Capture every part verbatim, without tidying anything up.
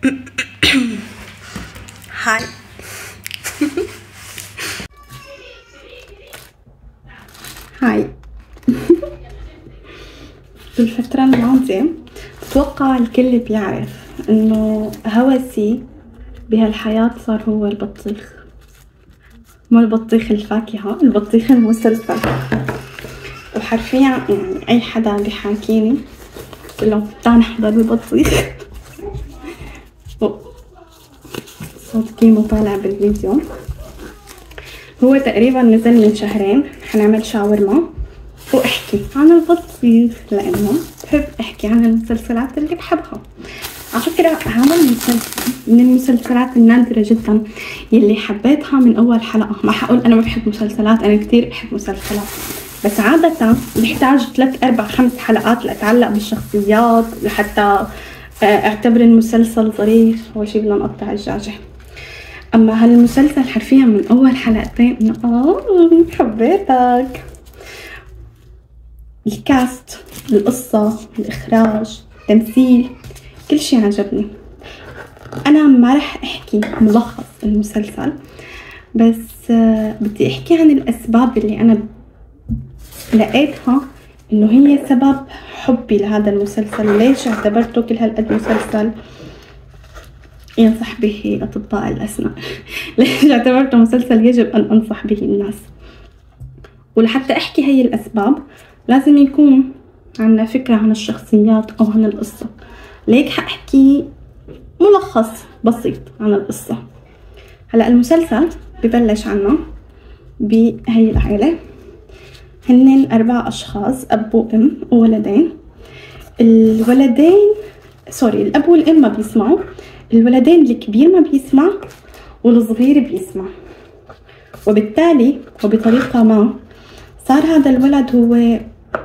هاي. هاي. بالفترة الماضية بتوقع الكل بيعرف انه هوسي بهالحياة صار هو البطيخ، مو البطيخ الفاكهة، البطيخ المسلسل. وحرفيا يعني اي حدا بيحاكيني بقول له تعال نحضر البطيخ. صوت كيمو طالع بالفيديو. هو تقريبا نزل من شهرين. حنعمل شاورما واحكي عن البطيخ لانه بحب احكي عن المسلسلات اللي بحبها. على فكرة هذا المسلسل من المسلسلات النادرة جدا يلي حبيتها من اول حلقة. ما حقول انا ما بحب مسلسلات، انا كتير بحب مسلسلات، بس عادة بحتاج ثلاث اربع خمس حلقات لاتعلق بالشخصيات لحتى اعتبر المسلسل ظريف. اول شي بدنا نقطع الدجاجة. اما هالمسلسل حرفيا من اول حلقتين انه اه حبيتك. الكاست، القصة، الاخراج، التمثيل، كل شي عجبني. انا ما رح احكي ملخص المسلسل، بس بدي احكي عن الاسباب اللي انا لقيتها انه هي سبب حبي لهذا المسلسل. ليش اعتبرته كل هالقد مسلسل ينصح به اطباء الاسنان. ليش اعتبرته مسلسل يجب ان انصح به الناس. ولحتى احكي هي الاسباب لازم يكون عنا فكرة عن الشخصيات او عن القصة. ليك حاحكي ملخص بسيط عن القصة. هلا المسلسل ببلش عنا بهي العائلة، هنن اربع اشخاص، اب وام وولدين. الولدين سوري الاب والام ما بيسمعوا، الولدين الكبير ما بيسمع والصغير بيسمع، وبالتالي وبطريقة ما صار هذا الولد هو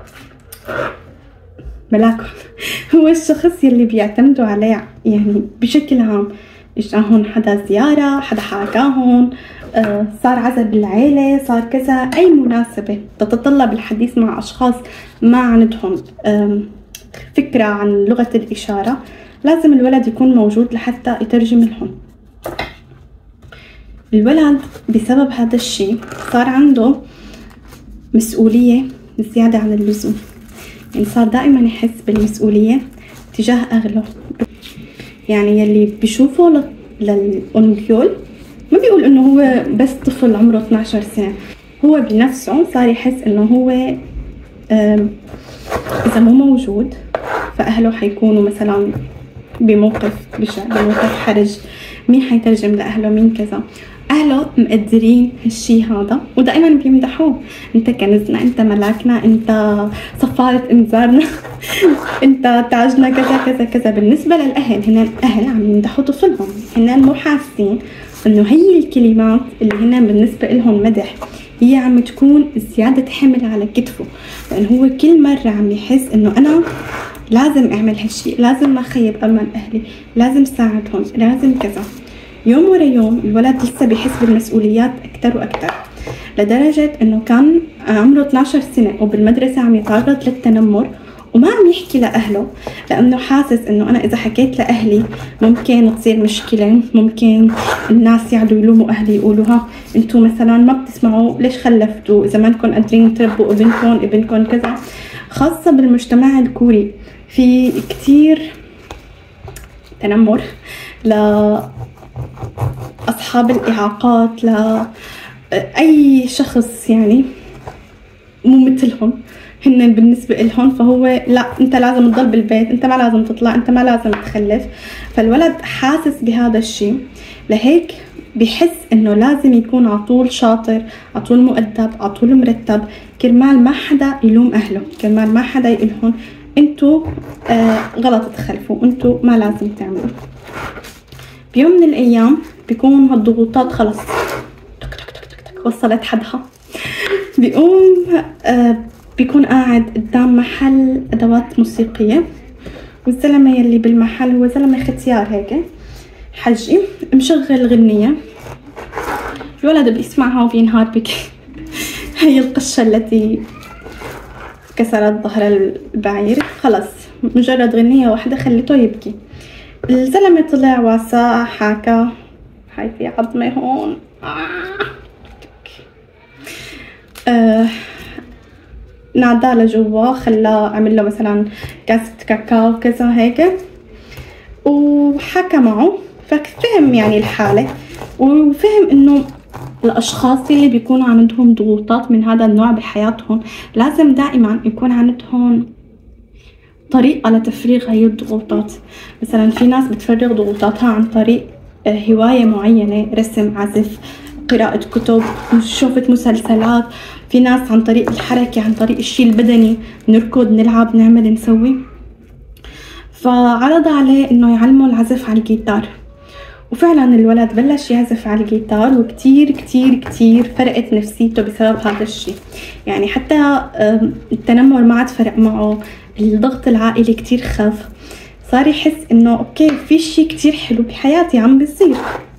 ملاكم. هو الشخص يلي بيعتمدوا عليه يعني بشكل عام. اجاهم حدا زيارة، حدا حاكاهم، آه صار عزا بالعيلة، صار كذا، اي مناسبة تتطلب الحديث مع اشخاص ما عندهم فكرة عن لغة الاشارة لازم الولد يكون موجود لحتى يترجم لهم. الولد بسبب هذا الشيء صار عنده مسؤولية زيادة عن اللزوم، يعني صار دائما يحس بالمسؤولية تجاه أهله. يعني يلي بيشوفه للأنكيول ما بيقول إنه هو بس طفل عمره اثني عشر سنة، هو بنفسه صار يحس إنه هو إذا مو موجود فأهله حيكونوا مثلا بموقف بشع، بموقف حرج. مين حيترجم لأهله، مين كذا. أهله مقدرين هالشي هذا ودائما بيمدحوه. انت كنزنا، انت ملاكنا، انت صفارة انذارنا، انت تاجنا، كذا كذا كذا. بالنسبة للأهل، هن الأهل عم يمدحوا طفلهم، هن مو حاسين انه هي الكلمات اللي هن بالنسبة لهم مدح هي عم تكون زيادة حمل على كتفه، لأنه هو كل مرة عم يحس انه انا لازم اعمل هالشي، لازم ما خيب امل اهلي، لازم ساعدهم، لازم كذا. يوم ورا يوم الولد لسه بيحس بالمسؤوليات اكتر واكتر، لدرجة انه كان عمره اثني عشر سنة وبالمدرسة عم يتعرض للتنمر وما عم يحكي لأهله، لأنه حاسس إنه أنا إذا حكيت لأهلي ممكن تصير مشكلة، ممكن الناس يعدوا يلوموا أهلي يقولوا ها أنتوا مثلا ما بتسمعوا، ليش خلفتوا، إذا ما انكم قادرين تربوا ابنكم ابنكم كذا. خاصة بالمجتمع الكوري في كتير تنمر لأصحاب الإعاقات، لأي شخص يعني مو مثلهم هن بالنسبة لهم. فهو لا، انت لازم تضل بالبيت، انت ما لازم تطلع، انت ما لازم تخلف. فالولد حاسس بهذا الشيء، لهيك بحس انه لازم يكون عطول شاطر، عطول مؤدب، عطول مرتب، كرمال ما حدا يلوم اهله، كرمال ما حدا يقولهم انتو آه غلط تخلفوا، انتو ما لازم تعملوا. بيوم من الايام بيكون هالضغوطات خلص تك تك تك تك تك وصلت حدها. بيقوم آه بيكون قاعد قدام محل ادوات موسيقية، والزلمة يلي بالمحل هو زلمة ختيار هيك حجي مشغل غنية. الولد بيسمعها وبينهار بكي. هي القشة التي كسرت ظهر البعير، خلص مجرد غنية واحدة خلته يبكي. الزلمة طلع واسع حكى هاي في عظمة هون آه. آه. ناداه لجوا، خلاه عمل له مثلا كاسة كاكاو كذا هيك، وحكى معه ففهم يعني الحالة، وفهم انه الاشخاص اللي بيكون عندهم ضغوطات من هذا النوع بحياتهم لازم دائما يكون عندهم طريقة لتفريغ هاي الضغوطات. مثلا في ناس بتفرغ ضغوطاتها عن طريق هواية معينة، رسم، عزف، قراءة كتب، شوفة مسلسلات. في ناس عن طريق الحركة، عن طريق الشيء البدني، نركض، نلعب، نعمل، نسوي. فعرض عليه انه يعلمه العزف على الجيتار، وفعلا الولد بلش يعزف على الجيتار، وكتير كتير كتير فرقت نفسيته بسبب هذا الشيء. يعني حتى التنمر ما عاد فرق معه، الضغط العائلي كتير خف، صار يحس انه اوكي في شيء كتير حلو بحياتي عم بيصير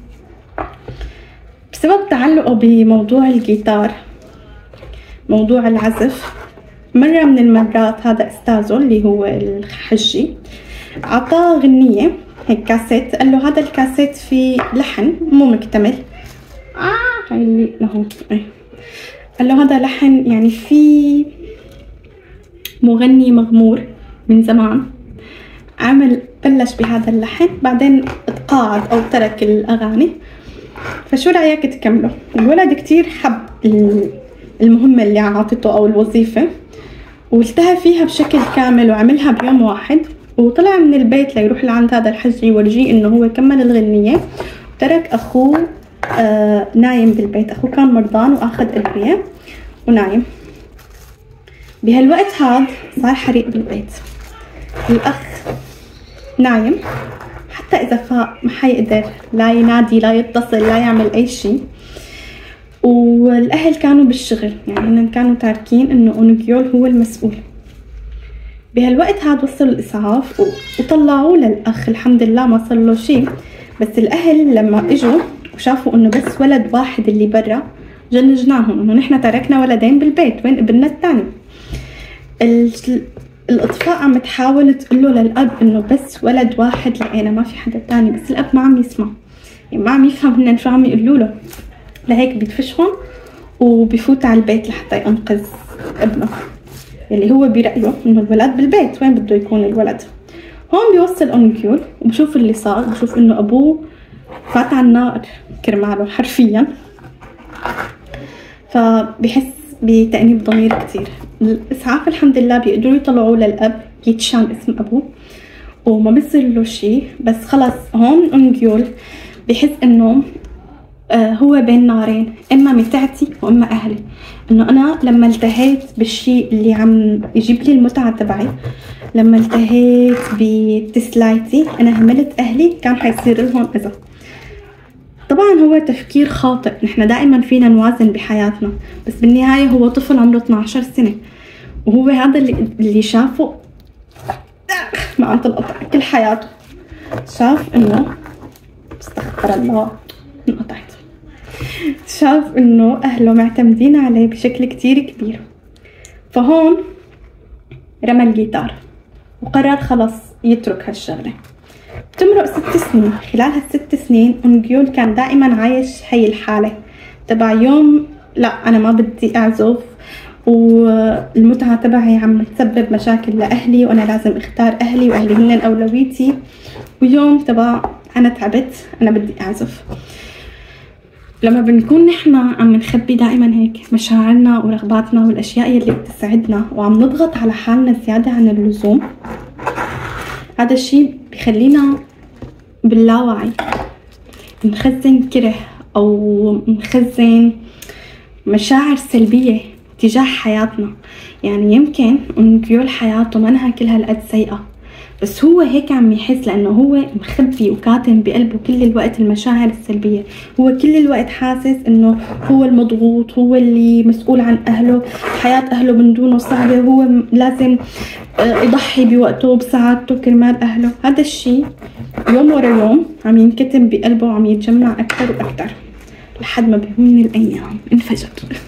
بسبب تعلقه بموضوع الجيتار، موضوع العزف. مرة من المرات هذا استاذه اللي هو الحجي عطاه غنية هيك كاسيت، قال له هذا الكاسيت فيه لحن مو مكتمل، آه هاي لهون، قال له هذا لحن يعني في مغني مغمور من زمان عمل بلش بهذا اللحن، بعدين تقاعد او ترك الاغاني، فشو رايك تكمله؟ الولد كتير حب المهمة اللي عاطته او الوظيفة، والتهى فيها بشكل كامل وعملها بيوم واحد، وطلع من البيت ليروح لعند هذا الحجي يورجيه انه هو كمل الغنية، وترك اخوه آه نايم بالبيت. اخوه كان مرضان واخذ ادوية ونايم. بهالوقت هاد صار حريق بالبيت، الاخ نايم، حتى اذا فاق ما حيقدر لا ينادي لا يتصل لا يعمل اي شيء. والاهل كانوا بالشغل، يعني هن كانوا تاركين انه اونجيول هو المسؤول. بهالوقت هاد وصل الاسعاف وطلعوا للاخ، الحمد لله ما صار له شيء. بس الاهل لما اجوا وشافوا انه بس ولد واحد اللي برا، جن جناهم انه نحن تركنا ولدين بالبيت، وين ابننا الثاني؟ الاطفاء عم تحاول تقول له للاب انه بس ولد واحد لقينا، ما في حدا تاني، بس الاب ما عم يسمع، يعني ما عم يفهم هن شو عم يقولوا له. لهيك بيدفشهم وبيفوت على البيت لحتى ينقذ ابنه اللي هو برأيه انه الولد بالبيت، وين بده يكون الولد؟ هون بيوصل اونجيول وبشوف اللي صار، بشوف انه ابوه فات على النار كرماله حرفيا، فبحس بتأنيب ضمير كتير. الاسعاف الحمد لله بيقدروا يطلعوا للاب يتشان اسم ابوه وما بيصير له شيء. بس خلص هون اونجيول بحس انه آه هو بين نارين، اما متعتي واما اهلي، انه انا لما التهيت بالشيء اللي عم يجيب لي المتعه تبعي، لما التهيت بتسلايتي انا هملت اهلي، كان حيصير لهم اذى. طبعا هو تفكير خاطئ، نحن دائما فينا نوازن بحياتنا، بس بالنهايه هو طفل عمره اثنعش سنه، وهو هذا اللي, اللي شافه مع القطع كل حياته، شاف انه استغفر الله انقطعت، شاف انه اهله معتمدين عليه بشكل كتير كبير. فهون رمى الجيتار وقرر خلص يترك هالشغله. بتمرق ست سنين، خلال هالست سنين اونجيول كان دائما عايش هي الحاله تبع يوم لا انا ما بدي اعزف، والمتعه تبعي عم تسبب مشاكل لاهلي، وانا لازم اختار اهلي واهلي هن اولويتي، ويوم تبع انا تعبت انا بدي اعزف. لما بنكون نحن عم نخبي دائما هيك مشاعرنا ورغباتنا والاشياء اللي بتسعدنا، وعم نضغط على حالنا زياده عن اللزوم، هذا الشيء بخلينا باللاوعي نخزن كره او نخزن مشاعر سلبيه تجاه حياتنا. يعني يمكن اونجيول حياته منها كل هالقد سيئه، بس هو هيك عم يحس لانه هو مخبي وكاتم بقلبه كل الوقت المشاعر السلبيه. هو كل الوقت حاسس انه هو المضغوط، هو اللي مسؤول عن اهله، حياه اهله من دونه صعبه، هو لازم يضحي بوقته وبسعادته كرمال اهله. هذا الشيء يوم ورا يوم عم ينكتم بقلبه وعم يتجمع اكثر واكثر لحد ما بيوم من الايام انفجر.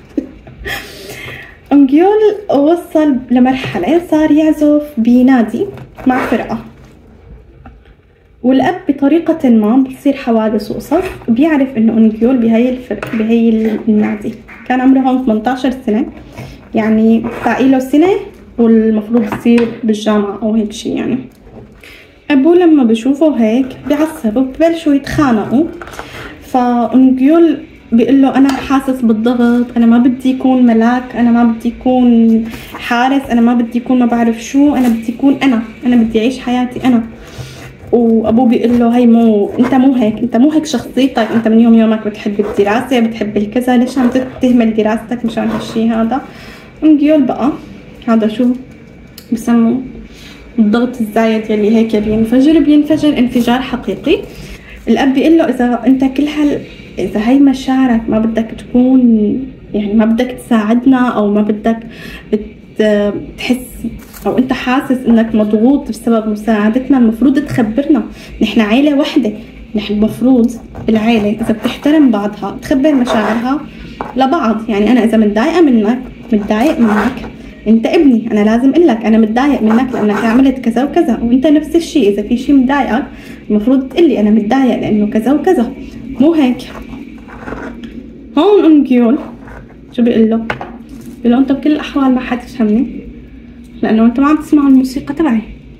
اونجيول وصل لمرحله صار يعزف بنادي مع فرقه، والاب بطريقه ما بتصير حوادث وقصص بيعرف انه اونجيول بهي الفرق بهي النادي. كان عمره هون ثمانية عشر سنه، يعني باقي له سنه والمفروض يصير بالجامعه او هيك شيء. يعني ابوه لما بشوفه هيك بيعصب وببلشوا يتخانقوا، فاونجيول بيقول له انا حاسس بالضغط، انا ما بدي يكون ملاك، انا ما بدي يكون حارس، انا ما بدي يكون ما بعرف شو، انا بدي يكون انا انا بدي اعيش حياتي انا. وابوه بيقول له هي مو انت، مو هيك، انت مو هيك شخصيتك، انت من يوم يومك بتحب الدراسه، بتحب الكذا، ليش عم تهمل دراستك مشان هالشي هذا؟ اونجيول بقى هذا شو بسموه الضغط الزايد يلي هيك بينفجر بينفجر انفجار حقيقي. الاب بيقول له اذا انت كل هال اذا هي مشاعرك ما بدك تكون، يعني ما بدك تساعدنا او ما بدك تحس او انت حاسس انك مضغوط بسبب مساعدتنا، المفروض تخبرنا. نحن عيله وحده، نحن المفروض العيله اذا بتحترم بعضها تخبر مشاعرها لبعض. يعني انا اذا متضايقه منك متضايق منك انت ابني، انا لازم اقول لك انا متضايق منك لانك عملت كذا وكذا، وانت نفس الشيء اذا في شيء مضايقك المفروض تقول لي انا متضايق لانه كذا وكذا، مو هيك. هون اونجيول شو بيقول له؟ بيقول له انت بكل الاحوال ما حتفهمني لانه انت ما عم تسمع الموسيقى تبعي.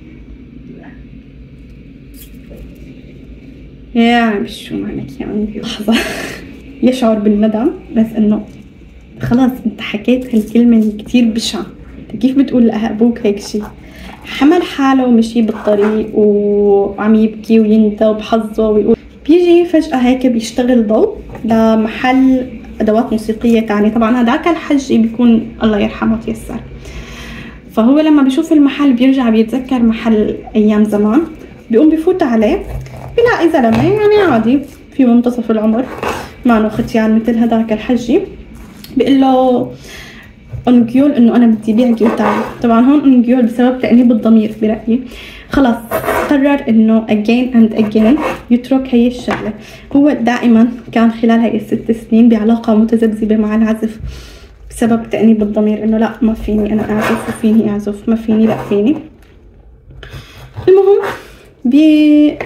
يا مش شو معنك يا اونجيول. لحظه يشعر بالندم، بس انه خلاص انت حكيت هالكلمه اللي كتير بشعه، انت كيف بتقول لابوك هيك شيء؟ حمل حاله ومشي بالطريق وعم يبكي ويندى بحظه ويقول. بيجي فجأة هيك بيشتغل ضوء لمحل أدوات موسيقية تاني. طبعا هداك الحج بيكون الله يرحمه تيسر، فهو لما بيشوف المحل بيرجع بيتذكر محل أيام زمان، بيقوم بيفوت عليه بيلاقي زلمة يعني عادي في منتصف العمر معه ختيان مثل هداك الحجي. بيقول له اونجيول انه انا بدي بيع جيتار. طبعا هون اونجيول بسبب تأنيب الضمير برأيي خلاص قرر انه again and again يترك هي الشغله. هو دائما كان خلال هاي الست سنين بعلاقه متذبذبه مع العزف بسبب تأنيب الضمير، انه لا ما فيني انا اعزف وفيني اعزف، ما فيني لا فيني. المهم بي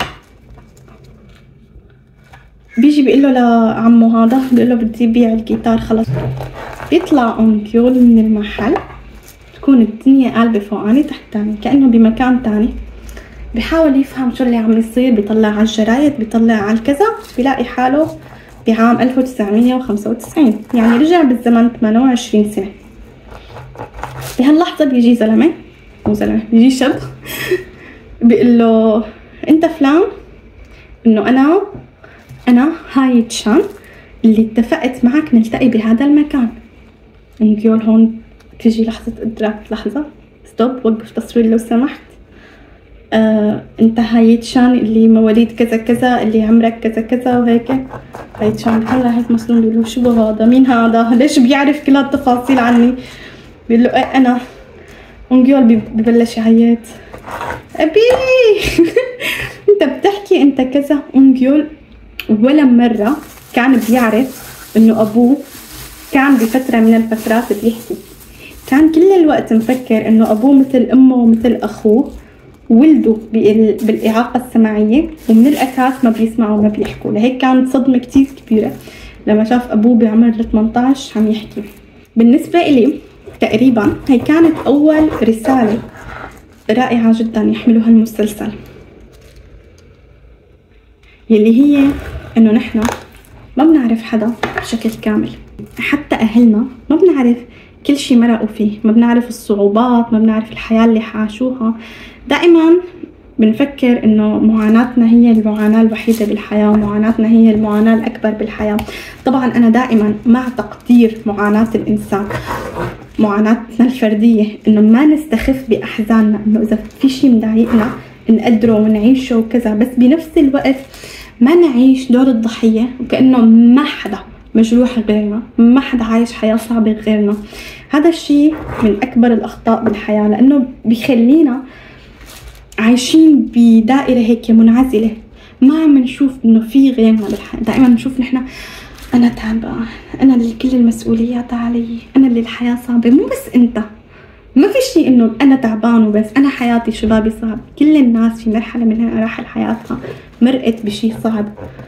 بيجي بيقول له لعمه هذا، بيقول له بدي بيع الجيتار خلص. بيطلع اونجيول من المحل، تكون الدنيا قلبة فوقاني تحتاني كأنه بمكان تاني. بيحاول يفهم شو اللي عم يصير، بيطلع على الجرايد، بيطلع على الكذا، بيلاقي حاله بعام ألف وتسعمية وخمسة وتسعين، يعني رجع بالزمن ثمانية وعشرين سنة. بهاللحظة بيجي زلمة، مو زلمة، بيجي شاب بيقول له انت فلان، انه انا انا هاي تشان اللي اتفقت معك نلتقي بهذا المكان. اونجيول هون تجي لحظة ادراك، لحظة ستوب، وقف تصوير لو سمحت. آه، انت هاي تشان اللي مواليد كذا كذا، اللي عمرك كذا كذا وهيك. هاي تشان هلا هيك مسلوم بيقول له شو هذا؟ مين هذا؟ ليش بيعرف كل هالتفاصيل عني؟ بيقول له ايه انا. اونجيول ببلش يعيط، ابي انت بتحكي انت كذا. اونجيول ولا مرة كان بيعرف انه ابوه كان بفترة من الفترات بيحكي، كان كل الوقت مفكر انه ابوه مثل امه ومثل اخوه ولدوا بالاعاقة السمعية، ومن الاساس ما بيسمعوا وما بيحكوا. لهيك كانت صدمة كتير كبيرة لما شاف ابوه بعمر ثمانية عشر عم يحكي. بالنسبة إلي تقريبا هي كانت اول رسالة رائعة جدا يحملها المسلسل، يلي هي انه نحن ما بنعرف حدا بشكل كامل، حتى اهلنا ما بنعرف كل شي مرقوا فيه، ما بنعرف الصعوبات، ما بنعرف الحياة اللي عاشوها. دائما بنفكر انه معاناتنا هي المعاناة الوحيدة بالحياة، ومعاناتنا هي المعاناة الاكبر بالحياة. طبعا انا دائما مع تقدير معاناة الانسان، معاناتنا الفردية، انه ما نستخف باحزاننا، انه اذا في شي مضايقنا نقدره ونعيشه وكذا، بس بنفس الوقت ما نعيش دور الضحية وكأنه ما حدا مجروح غيرنا، ما حدا عايش حياة صعبة غيرنا. هذا الشيء من أكبر الأخطاء بالحياة، لأنه بيخلينا عايشين بدائرة هيك منعزلة، ما عم نشوف إنه في غيرنا بالحياة. دائما نشوف نحن أنا تعبانة، أنا اللي كل المسؤوليات علي، أنا اللي الحياة صعبة. مو بس أنت، ما في شيء انه انا تعبان وبس، انا حياتي شبابي صعب. كل الناس في مرحله من مراحل حياتها مرقت بشيء صعب.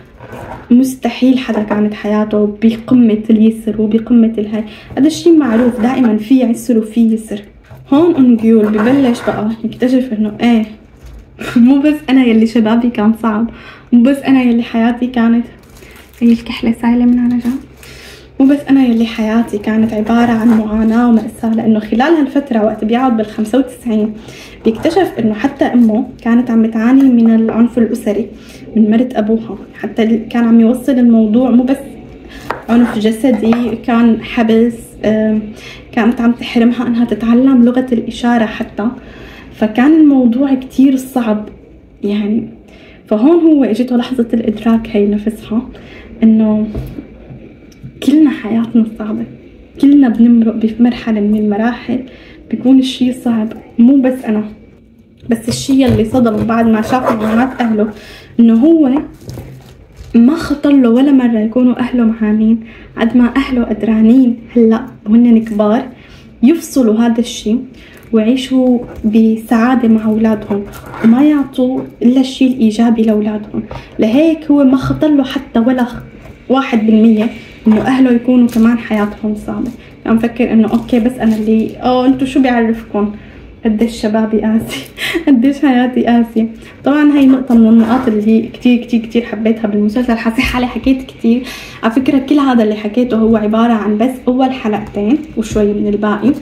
مستحيل حدا كانت حياته بقمه اليسر وبقمه الهي، هذا الشيء معروف دائما، في عسر وفي يسر. هون أنجيول ببلش بقى يكتشف انه ايه مو بس انا يلي شبابي كان صعب، مو بس انا يلي حياتي كانت، هي الكحله سايله من على جنب، مو بس أنا يلي حياتي كانت عبارة عن معاناة ومأساة. لأنه خلال هالفترة وقت بيقعد بالخمسة وتسعين بيكتشف إنه حتى أمه كانت عم بتعاني من العنف الأسري من مرت أبوها، حتى كان عم يوصل الموضوع مو بس عنف جسدي، كان حبس، كانت عم تحرمها إنها تتعلم لغة الإشارة حتى، فكان الموضوع كتير صعب يعني. فهون هو اجته لحظة الإدراك هي نفسها إنه كلنا حياتنا صعبة، كلنا بنمرق بمرحلة من المراحل بيكون الشي صعب، مو بس أنا. بس الشي اللي صدمه بعد ما شاف معاناة أهله إنه هو ما خطر له ولا مرة يكونوا أهله معانين، قد ما أهله قدرانين هلأ وهن كبار يفصلوا هذا الشي ويعيشوا بسعادة مع أولادهم وما يعطوا إلا الشي الإيجابي لأولادهم. لهيك هو ما خطر له حتى ولا واحد بالمية إنه أهله يكونوا كمان حياتهم صعبة. كان مفكر إنه أوكي بس أنا اللي أوه أنتوا شو بيعرفكم قديش شبابي قاسي قديش حياتي قاسية. طبعا هاي نقطة من النقاط اللي هي كتير كتير كتير حبيتها بالمسلسل. حسيت حالي حكيت كتير على فكرة، كل هذا اللي حكيته هو عبارة عن بس أول حلقتين وشوي من الباقي.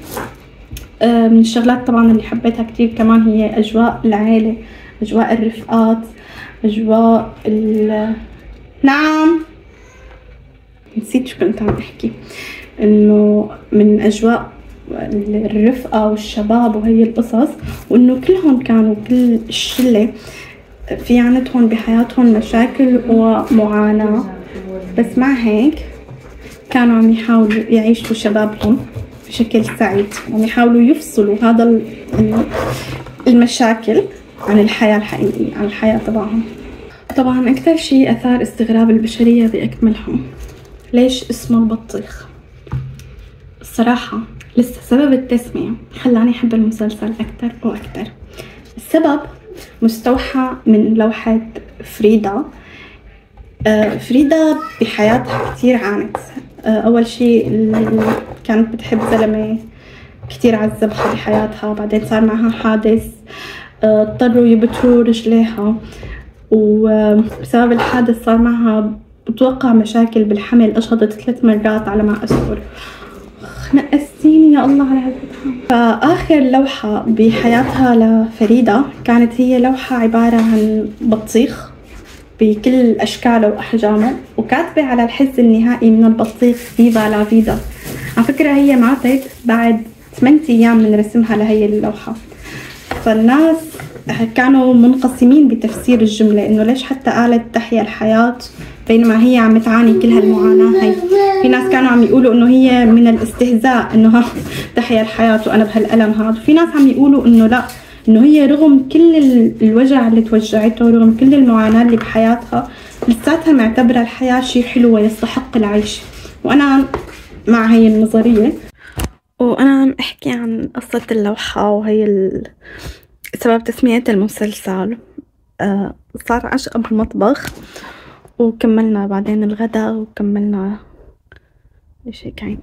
من الشغلات طبعا اللي حبيتها كتير كمان هي أجواء العائلة، أجواء الرفقات، أجواء ال نعم نسيت شو كنت عم أحكي، إنه من أجواء الرفقة والشباب وهي القصص، وإنه كلهم كانوا كل الشلة في عندهم بحياتهم مشاكل ومعاناة، بس مع هيك كانوا عم يحاولوا يعيشوا شبابهم بشكل سعيد، عم يحاولوا يفصلوا هذا المشاكل عن الحياة الحقيقية، عن الحياة تبعهم. طبعا أكثر شيء أثار استغراب البشرية بأكملهم ليش اسمه البطيخ. الصراحة لسه سبب التسمية خلاني أحب المسلسل أكتر وأكتر. السبب مستوحى من لوحة فريدا. آه فريدا بحياتها كتير عانت. آه أول شيء كانت بتحب زلمة كتير عذبها بحياتها، بعدين صار معها حادث آه اضطروا يبتروا رجليها، وبسبب الحادث صار معها بتوقع مشاكل بالحمل، أشهدت ثلاث مرات على ما أذكر. نقستيني يا الله على هالفتحة. فآخر لوحة بحياتها لفريدة كانت هي لوحة عبارة عن بطيخ بكل أشكاله وأحجامه، وكاتبة على الحز النهائي من البطيخ فيفا لا فيدا. على فكرة هي ماتت بعد ثمانية أيام من رسمها لهي اللوحة. فالناس كانوا منقسمين بتفسير الجملة، إنه ليش حتى قالت تحيا الحياة بينما هي عم تعاني كل هالمعاناة هي. في ناس كانوا عم يقولوا إنه هي من الاستهزاء إنه تحيا الحياة وأنا بهالألم هذا. في ناس عم يقولوا إنه لا، إنه هي رغم كل الوجع اللي توجعته، رغم كل المعاناة اللي بحياتها، لساتها معتبرة الحياة شيء حلو ويستحق العيش. وأنا مع هي النظرية. وأنا عم أحكي عن قصة اللوحة وهي سبب تسمية المسلسل. آه صار عشقة بالمطبخ وكملنا بعدين الغداء وكملنا ايش هيك عين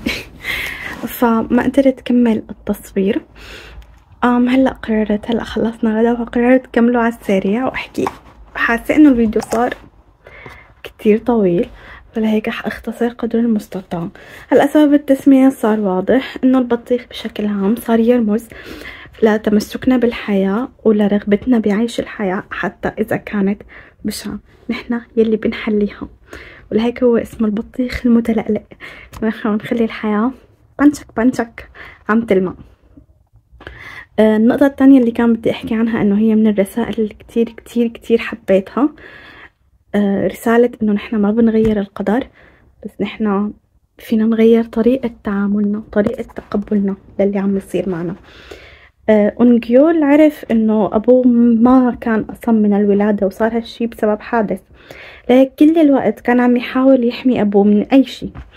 فما قدرت كمل التصوير. ام هلا قررت هلا خلصنا غدا وقررت كمله على السريع واحكي. حاسه انه الفيديو صار كتير طويل، فلهيك رح اختصر قدر المستطاع. هلا سبب التسمية صار واضح، انه البطيخ بشكل عام صار يرمز لتمسكنا بالحياة ولرغبتنا بعيش الحياة حتى اذا كانت بشعة، نحنا يلي بنحليها. ولهيك هو اسمه البطيخ المتلألئ، نحن بنخلي الحياة بنشك بنشك عم تلمع. آه النقطة الثانية اللي كان بدي احكي عنها انه هي من الرسائل اللي كتير كتير كتير حبيتها. آه رسالة انه نحن ما بنغير القدر، بس نحن فينا نغير طريقة تعاملنا، طريقة تقبلنا للي عم يصير معنا. آه أنجيول عرف انه ابوه ما كان اصم من الولادة وصار هالشي بسبب حادث، لهيك كل الوقت كان عم يحاول يحمي ابوه من اي شيء،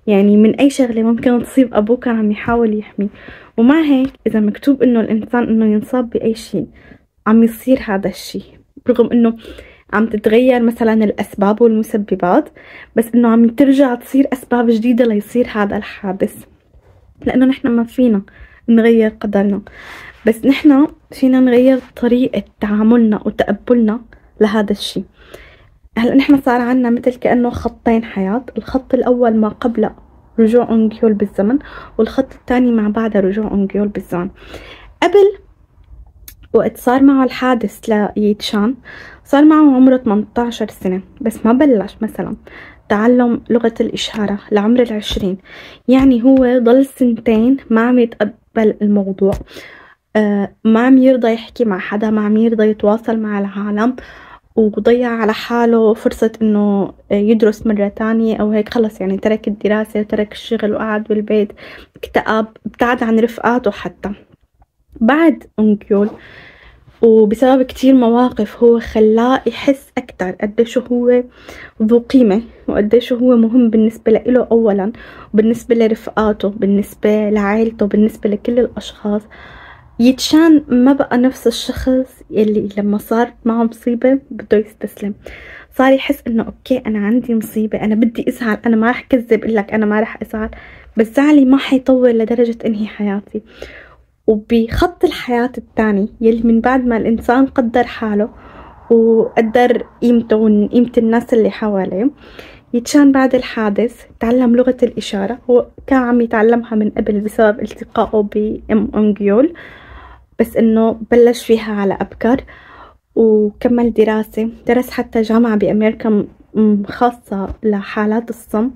يعني من أي شغلة ممكن تصيب أبوه كان عم يحاول يحميه. ومع هيك إذا مكتوب إنه الإنسان إنه ينصاب بأي شيء عم يصير هذا الشيء، رغم إنه عم تتغير مثلا الأسباب والمسببات، بس إنه عم ترجع تصير أسباب جديدة ليصير هذا الحادث، لأنه نحن ما فينا نغير قدرنا، بس نحن فينا نغير طريقة تعاملنا وتقبلنا لهذا الشيء. هلا نحن صار عنا مثل كأنه خطين حياة، الخط الأول ما قبل رجوع أونجيول بالزمن، والخط الثاني ما بعد رجوع أونجيول بالزمن. قبل وقت صار معه الحادث ليتشان صار معه عمره ثمانية عشر سنة، بس ما بلش مثلا تعلم لغة الإشارة لعمر العشرين، يعني هو ضل سنتين ما عم يتقبل الموضوع، آه ما عم يرضى يحكي مع حدا، ما عم يرضى يتواصل مع العالم، وضيع على حاله فرصة انه يدرس مرة تانية او هيك، خلص يعني ترك الدراسة وترك الشغل وقعد بالبيت، اكتئب، ابتعد عن رفقاته حتى. بعد أونجيول وبسبب كتير مواقف هو خلاه يحس أكتر قديش هو ذو قيمة، وقديش هو مهم بالنسبة له أولا، وبالنسبة لرفقاته، بالنسبة لعائلته، بالنسبة لكل الأشخاص. يتشان ما بقى نفس الشخص اللي لما صار معه مصيبة بده يستسلم، صار يحس انه اوكي انا عندي مصيبة، انا بدي ازعل، انا ما رح كذب لك انا ما رح ازعل، بس زعلي ما حيطول لدرجة انهي حياتي. وبخط الحياة الثاني يلي من بعد ما الإنسان قدر حاله وقدر قيمته وقيمة الناس اللي حواليه، يتشان بعد الحادث تعلم لغة الإشارة. هو كان عم يتعلمها من قبل بسبب التقائه بأم أونجيول، بس إنه بلش فيها على أبكر وكمل دراسة، درس حتى جامعة بأمريكا خاصة لحالات الصم،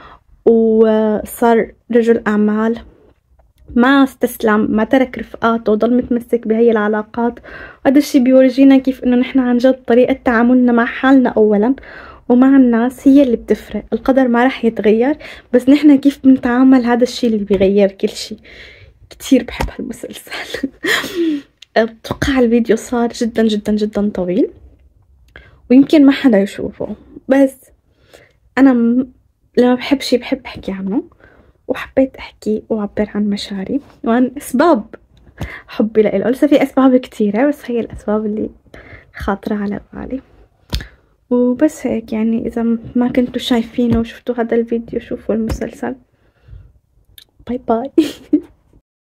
وصار رجل أعمال، ما استسلم، ما ترك رفقاته، ضل متمسك بهي العلاقات. وهذا الشي بيورجينا كيف انه نحن عن جد طريقة تعاملنا مع حالنا اولا ومع الناس هي اللي بتفرق. القدر ما رح يتغير، بس نحن كيف بنتعامل هذا الشي اللي بيغير كل شي. كتير بحب هالمسلسل. اتوقع الفيديو صار جدا جدا جدا طويل ويمكن ما حدا يشوفه، بس انا لما بحب شي بحب احكي عنه، وحبيت احكي واعبر عن مشاعري وعن اسباب حبي لإله. لسه في اسباب كتيرة، بس هي الاسباب اللي خاطرة على بالي. وبس هيك، يعني اذا ما كنتوا شايفينه وشفتوا هذا الفيديو شوفوا المسلسل. باي باي.